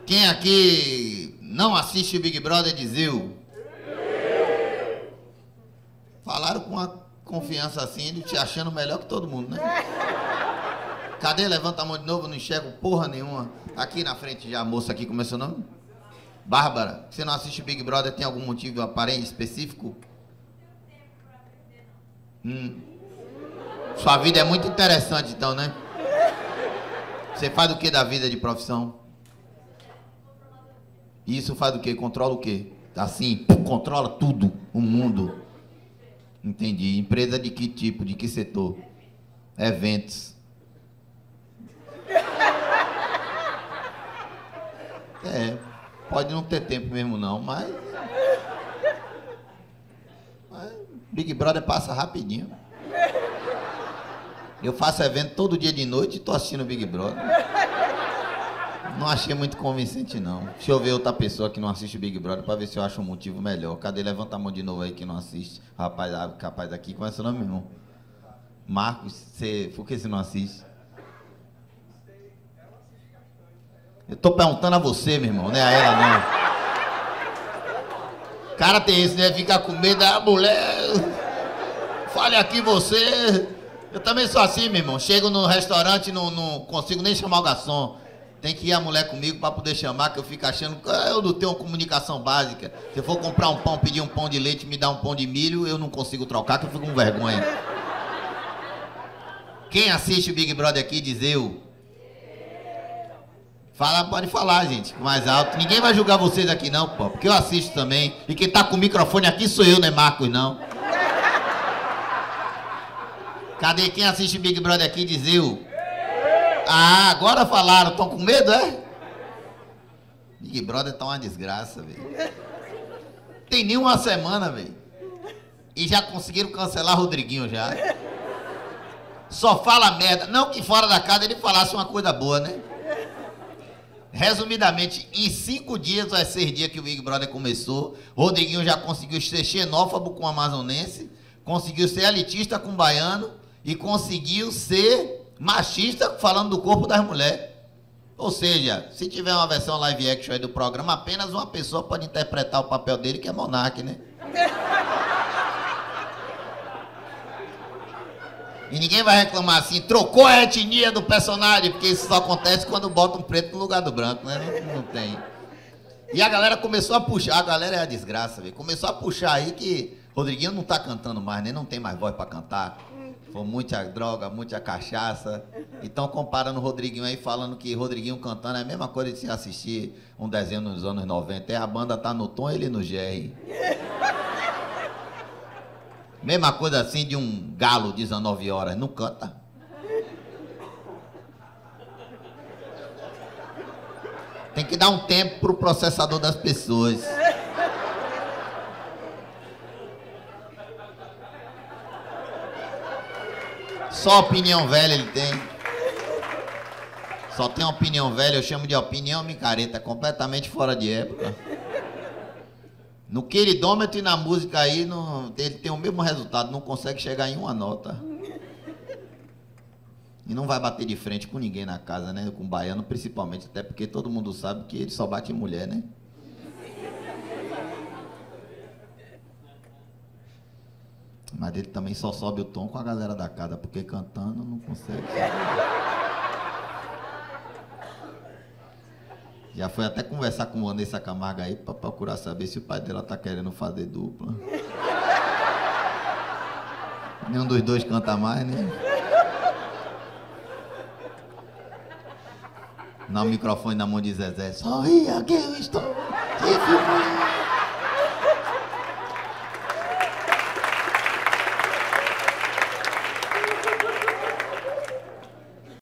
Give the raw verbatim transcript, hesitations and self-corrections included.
Quem aqui não assiste o Big Brother diz eu? Falaram com uma confiança assim, de te achando melhor que todo mundo, né? Cadê? Levanta a mão de novo, não enxergo porra nenhuma. Aqui na frente já a moça aqui, como é seu nome? Bárbara, você não assiste o Big Brother, tem algum motivo aparente, específico? Hum. Sua vida é muito interessante então, né? Você faz o que da vida de profissão? Isso faz o quê? Controla o quê? Assim, controla tudo, o mundo. Entendi. Empresa de que tipo? De que setor? Eventos. É, pode não ter tempo mesmo não, mas... mas Big Brother passa rapidinho. Eu faço evento todo dia de noite e tô assistindo Big Brother. Não achei muito convincente, não. Deixa eu ver outra pessoa que não assiste Big Brother pra ver se eu acho um motivo melhor. Cadê? Levanta a mão de novo aí que não assiste. Rapaz, capaz daqui. Como é seu nome, meu irmão? Marcos, você... por que você não assiste? Eu tô perguntando a você, meu irmão, não é a ela, não. O cara tem isso, né? Fica com medo da mulher. Fale aqui você. Eu também sou assim, meu irmão. Chego no restaurante e não, não consigo nem chamar o garçom. Tem que ir a mulher comigo para poder chamar, que eu fico achando que eu não tenho uma comunicação básica. Se eu for comprar um pão, pedir um pão de leite, me dar um pão de milho, eu não consigo trocar, que eu fico com vergonha. Quem assiste o Big Brother aqui diz eu. Fala, pode falar, gente, mais alto. Ninguém vai julgar vocês aqui não, pô, porque eu assisto também. E quem tá com o microfone aqui sou eu, né, Marcos, não. Cadê quem assiste o Big Brother aqui diz eu? Ah, agora falaram, estão com medo, é? Big Brother tá uma desgraça, velho. Tem nem uma semana, velho. E já conseguiram cancelar Rodriguinho já. Só fala merda. Não que fora da casa ele falasse uma coisa boa, né? Resumidamente, em cinco dias ou é seis dias que o Big Brother começou, Rodriguinho já conseguiu ser xenófobo com o amazonense, conseguiu ser elitista com o baiano e conseguiu ser machista falando do corpo das mulheres. Ou seja, se tiver uma versão live action aí do programa, apenas uma pessoa pode interpretar o papel dele, que é Monark, né? E ninguém vai reclamar assim, trocou a etnia do personagem, porque isso só acontece quando bota um preto no lugar do branco, né? Não, não tem. E a galera começou a puxar, a galera é a desgraça, velho. Começou a puxar aí que Rodriguinho não tá cantando mais, né? Não tem mais voz pra cantar. Foi muita droga, muita cachaça. Então comparando o Rodriguinho aí, falando que Rodriguinho cantando é a mesma coisa de se assistir um desenho nos anos noventa. É, a banda tá no tom, ele no Jerry. Mesma coisa assim de um galo dezenove horas, não canta. Tem que dar um tempo pro processador das pessoas. Só opinião velha ele tem. Só tem opinião velha, eu chamo de opinião micareta, completamente fora de época. No queridômetro e na música aí, no, ele tem o mesmo resultado, não consegue chegar em uma nota. E não vai bater de frente com ninguém na casa, né? Com o baiano principalmente, até porque todo mundo sabe que ele só bate em mulher, né? Mas ele também só sobe o tom com a galera da casa, porque cantando não consegue. Já foi até conversar com Vanessa Camargo aí pra procurar saber se o pai dela tá querendo fazer dupla. Nenhum dos dois canta mais, né? Dá o microfone na mão de Zezé. Sorria que eu estou te filmando.